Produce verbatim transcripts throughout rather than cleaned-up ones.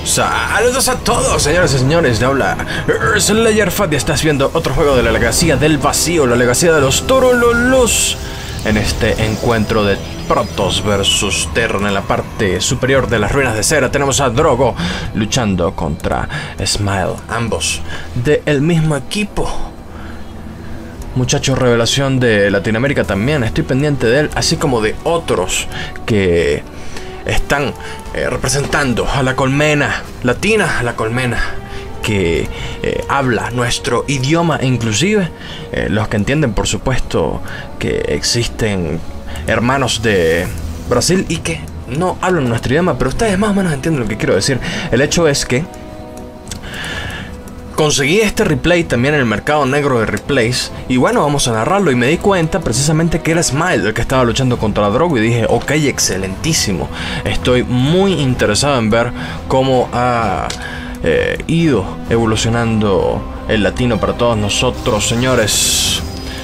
Saludos a todos, señores y señores, de habla Slayerfat y estás viendo otro juego de la Legacía del Vacío, la Legacía de los Torololós. En este encuentro de Protoss versus Terran en la parte superior de las ruinas de cera tenemos a Drogo luchando contra Smile, ambos del mismo equipo. Muchacho revelación de Latinoamérica también, estoy pendiente de él, así como de otros que están eh, representando a la colmena latina, a la colmena que eh, habla nuestro idioma e inclusive eh, los que entienden, por supuesto, que existen hermanos de Brasil y que no hablan nuestro idioma, pero ustedes más o menos entienden lo que quiero decir. El hecho es que conseguí este replay también en el mercado negro de replays y bueno, vamos a narrarlo y me di cuenta precisamente que era Smile el que estaba luchando contra Drogo y dije, ok, excelentísimo. Estoy muy interesado en ver cómo ha eh, ido evolucionando el latino para todos nosotros, señores.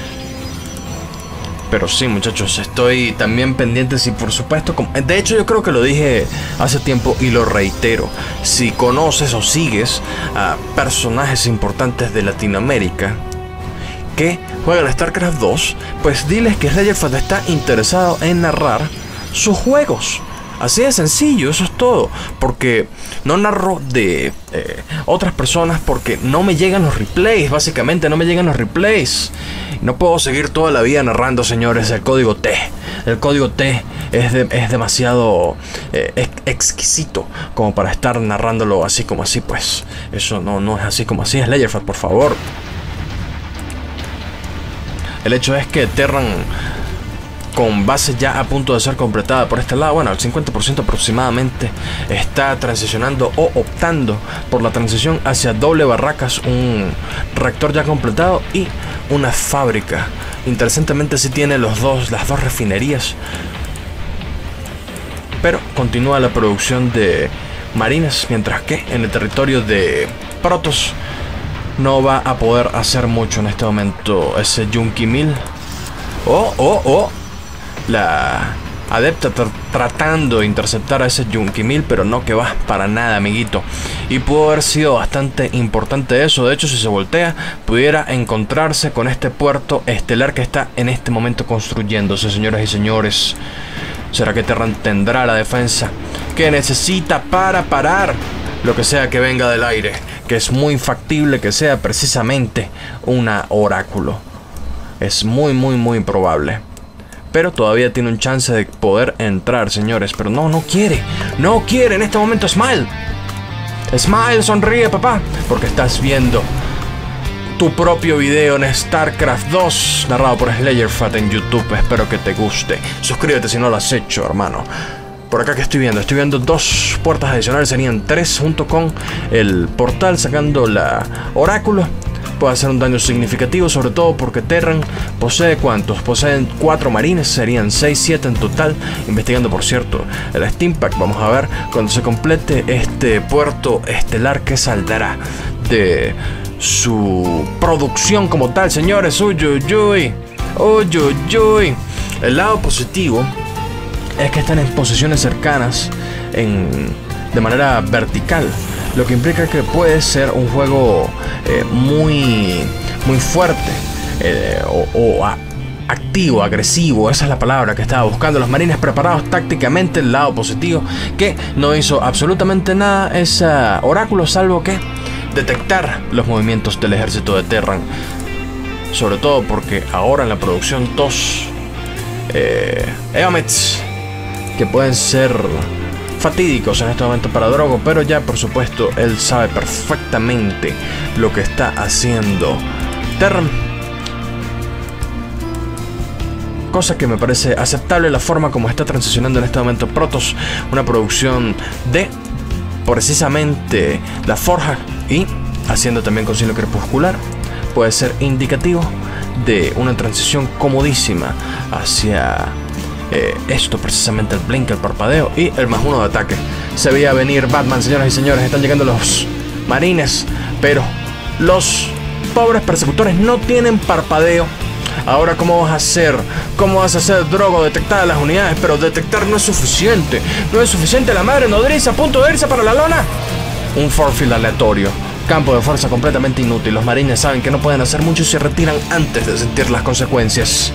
Pero sí, muchachos, estoy también pendiente si por supuesto... De hecho, yo creo que lo dije hace tiempo y lo reitero. Si conoces o sigues a personajes importantes de Latinoamérica que juegan a StarCraft dos, pues diles que Slayerfat está interesado en narrar sus juegos. Así de sencillo, eso es todo. Porque no narro de eh, otras personas porque no me llegan los replays. Básicamente no me llegan los replays. No puedo seguir toda la vida narrando, señores, el código T. El código T es, de, es demasiado eh, ex exquisito como para estar narrándolo así como así, pues. Eso no, no es así como así. Es Slayerfat, por favor. El hecho es que Terran, con base ya a punto de ser completada por este lado, bueno, al cincuenta por ciento aproximadamente, está transicionando o optando por la transición hacia doble barracas, un reactor ya completado y una fábrica. Interesantemente sí tiene los dos, las dos refinerías, pero continúa la producción de marines, mientras que en el territorio de Protoss no va a poder hacer mucho en este momento ese Junkie Mill. Oh, oh, oh. La adepta tr tratando de interceptar a ese Junkie Mill, pero no que va para nada, amiguito. Y pudo haber sido bastante importante eso. De hecho, si se voltea, pudiera encontrarse con este puerto estelar que está en este momento construyéndose, señoras y señores. ¿Será que Terran tendrá la defensa que necesita para parar lo que sea que venga del aire? Que es muy factible que sea precisamente una oráculo. Es muy, muy, muy probable. Pero todavía tiene un chance de poder entrar, señores. Pero no, no quiere. No quiere en este momento Smile. Smile, sonríe, papá. Porque estás viendo tu propio video en StarCraft dos, narrado por Slayerfat en YouTube. Espero que te guste. Suscríbete si no lo has hecho, hermano. Por acá que estoy viendo, estoy viendo dos puertas adicionales. Serían tres junto con el portal sacando la oráculo. Puede hacer un daño significativo, sobre todo porque Terran posee ¿cuántos? Poseen cuatro marines, serían seis, siete en total. Investigando, por cierto, el Steampack. Vamos a ver cuando se complete este puerto estelar que saldrá de su producción como tal, señores. Uy, uy, uy. Uy, uy, uy. El lado positivo es que están en posiciones cercanas en, de manera vertical, lo que implica que puede ser un juego eh, muy, muy fuerte eh, o, o a, activo, agresivo. Esa es la palabra que estaba buscando. Los marines preparados tácticamente. El lado positivo, que no hizo absolutamente nada ese oráculo, salvo que detectar los movimientos del ejército de Terran. Sobre todo porque ahora en la producción dos eh, Eomets, que pueden ser fatídicos en este momento para Drogo, pero ya por supuesto él sabe perfectamente lo que está haciendo Terran, cosa que me parece aceptable la forma como está transicionando en este momento Protoss, una producción de precisamente la forja y haciendo también con cielo crepuscular. Puede ser indicativo de una transición comodísima hacia Eh, esto precisamente, el blink, el parpadeo y el más uno de ataque. Se veía venir Batman, señoras y señores. Están llegando los marines, pero los pobres persecutores no tienen parpadeo. Ahora, ¿cómo vas a hacer? ¿Cómo vas a hacer, Drogo? Detectar las unidades, pero detectar no es suficiente. No es suficiente. La madre nodriza a punto de irse para la lona. un force field aleatorio. Campo de fuerza completamente inútil. Los marines saben que no pueden hacer mucho y se retiran antes de sentir las consecuencias.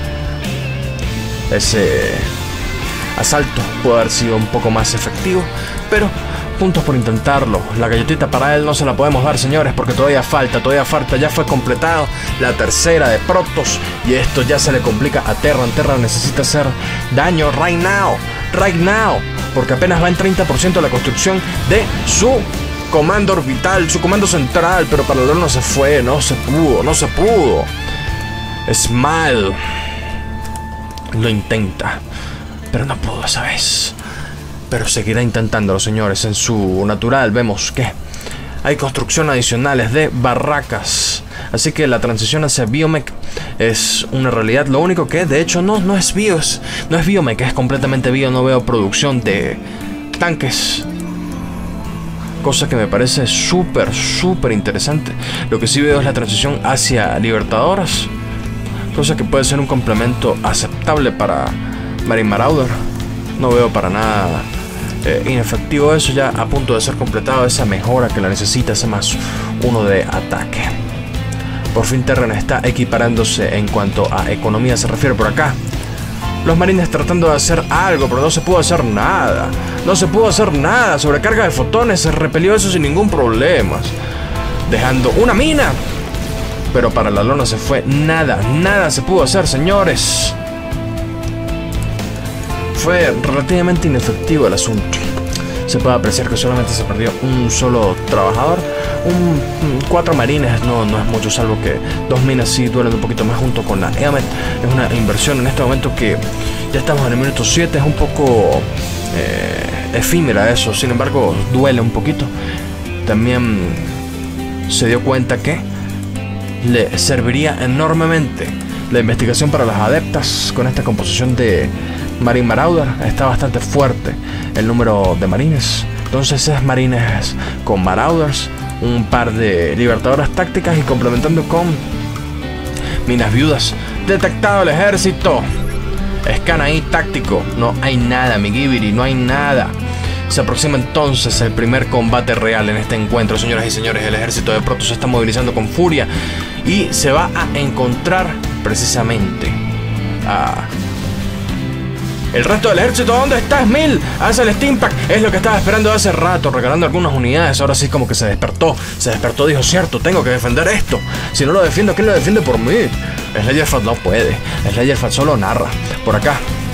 Ese asalto puede haber sido un poco más efectivo, pero puntos por intentarlo. La galletita para él no se la podemos dar, señores, porque todavía falta, todavía falta. Ya fue completado la tercera de Protoss y esto ya se le complica a Terran. Terran necesita hacer daño right now, right now, porque apenas va en treinta por ciento la construcción de su comando orbital, su comando central, pero para el no se fue, no se pudo, no se pudo. Smile lo intenta, pero no pudo esa vez. Pero seguirá intentándolo, señores. En su natural vemos que hay construcción adicionales de barracas, así que la transición hacia biomech es una realidad. Lo único que de hecho no, no es bio, es, no es biomech, es completamente bio. No veo producción de tanques, cosa que me parece súper, súper interesante. Lo que sí veo es la transición hacia libertadoras, cosa que puede ser un complemento aceptable para Marine Marauder. No veo para nada eh, inefectivo eso, ya a punto de ser completado. Esa mejora que la necesita, ese más uno de ataque. Por fin Terran está equiparándose en cuanto a economía se refiere por acá. Los marines tratando de hacer algo, pero no se pudo hacer nada. No se pudo hacer nada. Sobrecarga de fotones, se repelió eso sin ningún problema, dejando una mina. Pero para la lona se fue nada, nada se pudo hacer, señores. Fue relativamente inefectivo el asunto. Se puede apreciar que solamente se perdió un solo trabajador. Un, cuatro marines no, no es mucho, salvo que dos minas sí duelen un poquito más junto con la Eamet. Es una inversión en este momento que ya estamos en el minuto siete. Es un poco eh, efímera eso, sin embargo duele un poquito. También se dio cuenta que le serviría enormemente la investigación para las adeptas con esta composición de Marine Marauder. Está bastante fuerte el número de marines, entonces es marines con Marauders, un par de libertadoras tácticas y complementando con minas viudas. Detectado el ejército. Scan ahí táctico. No hay nada, mi Gibiri, no hay nada. Se aproxima entonces el primer combate real en este encuentro, señoras y señores. El ejército de Protoss se está movilizando con furia y se va a encontrar precisamente a el resto del ejército. ¿Dónde está Smil? Hace el Steampack. Es lo que estaba esperando hace rato, regalando algunas unidades. Ahora sí como que se despertó. Se despertó, dijo, cierto, tengo que defender esto. Si no lo defiendo, ¿quién lo defiende por mí? Slayerfat no puede. Slayerfat solo narra. Por acá,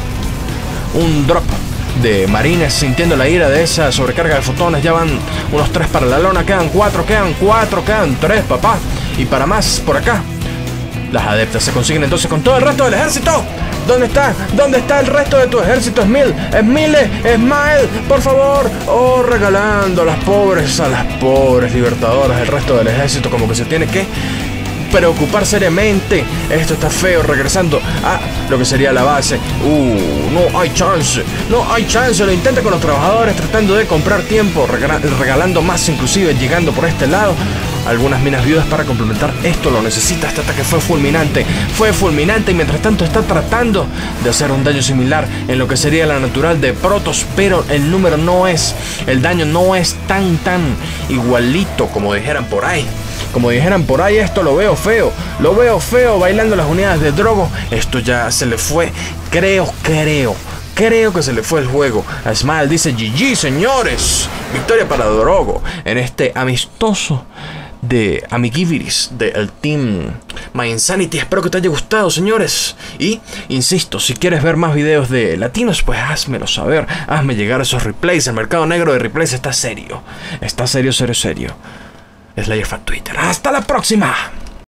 un drop de marines sintiendo la ira de esa sobrecarga de fotones. Ya van unos tres para la lona. Quedan cuatro, quedan cuatro, quedan tres, papá. Y para más, por acá, las adeptas se consiguen entonces con todo el resto del ejército. ¿Dónde está? ¿Dónde está el resto de tu ejército, Smil? Smile, Smile, por favor. Oh, regalando a las pobres, a las pobres libertadoras. El resto del ejército como que se tiene que preocupar seriamente. Esto está feo, regresando a lo que sería la base. Uh, no hay chance, no hay chance. Lo intenta con los trabajadores, tratando de comprar tiempo, regala regalando más, inclusive llegando por este lado. Algunas minas viudas para complementar esto, lo necesita. Este ataque fue fulminante, fue fulminante y mientras tanto está tratando de hacer un daño similar en lo que sería la natural de Protoss, pero el número no es, el daño no es tan tan igualito como dijeran por ahí. Como dijeran por ahí, esto lo veo feo, lo veo feo bailando las unidades de Drogo. Esto ya se le fue, creo, creo. Creo que se le fue el juego. A Smile dice G G, señores. Victoria para Drogo en este amistoso de Amigiviris del Team My Insanity. Espero que te haya gustado, señores. Y, insisto, si quieres ver más videos de latinos, pues házmelo saber. Hazme llegar esos replays. El mercado negro de replays está serio. Está serio, serio, serio. Slayerfat Twitter. ¡Hasta la próxima!